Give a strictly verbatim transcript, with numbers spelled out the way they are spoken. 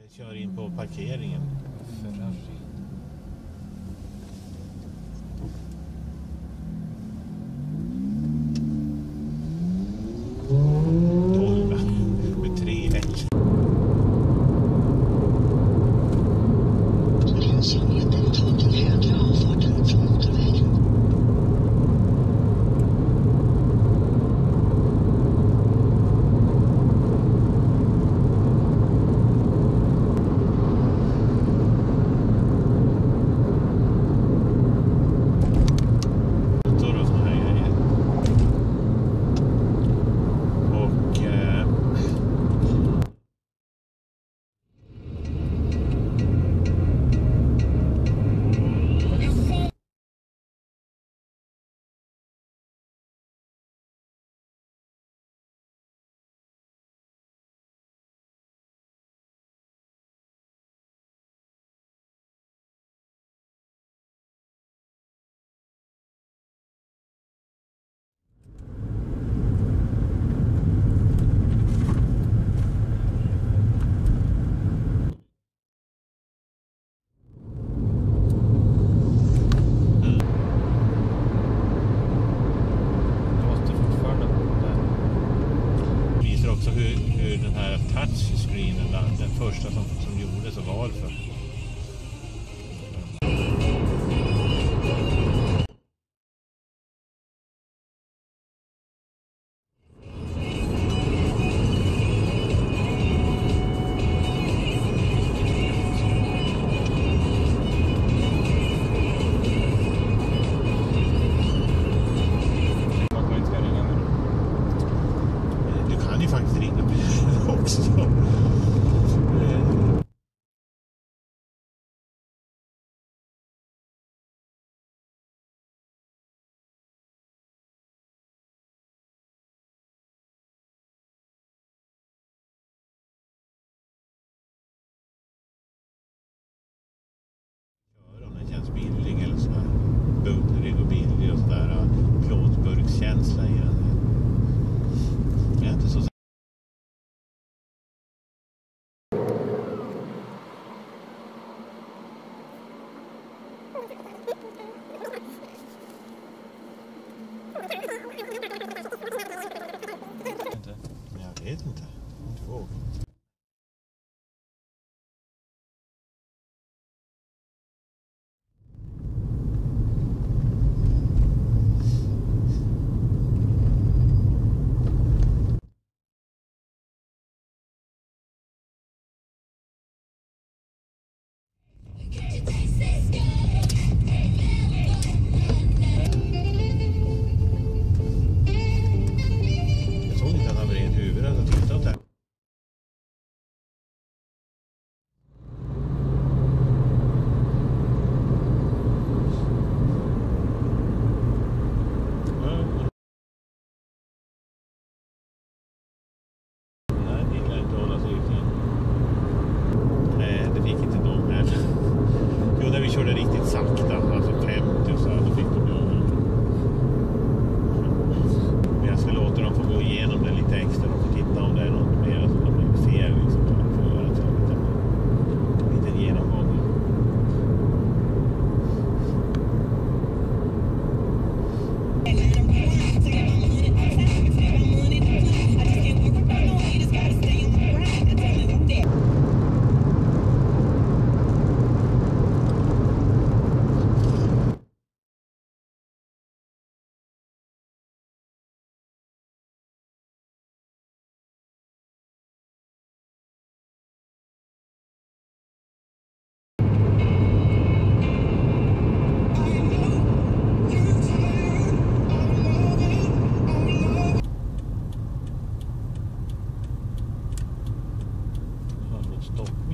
Kör in på parkeringen. Ferrari. tolv med tre L. Lönsamheten tar till högra avfarten från motorvägen. Också hur, hur den här touchscreenen, den första som, som gjordes och varför. Faktiskt ringa mig också. Ja, om den känns billig eller så här bullrig och billig och sådär plåtburkskänsla i den. Det är inte så. Jag vet inte. Två. Vi körde riktigt sakta, alltså femtio så här, då fick de göra. Men jag ska låta dem få gå igenom det lite extra och få titta om det är något mer som de blir fel liksom, så de får göra en sån liten, liten genomgång. Stopp.